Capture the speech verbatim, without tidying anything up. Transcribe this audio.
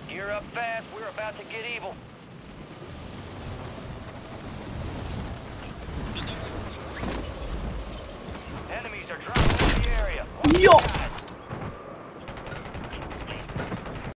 Gear up fast, we're about to get evil. Enemies are dropping into the area. Watch Yo! your eyes.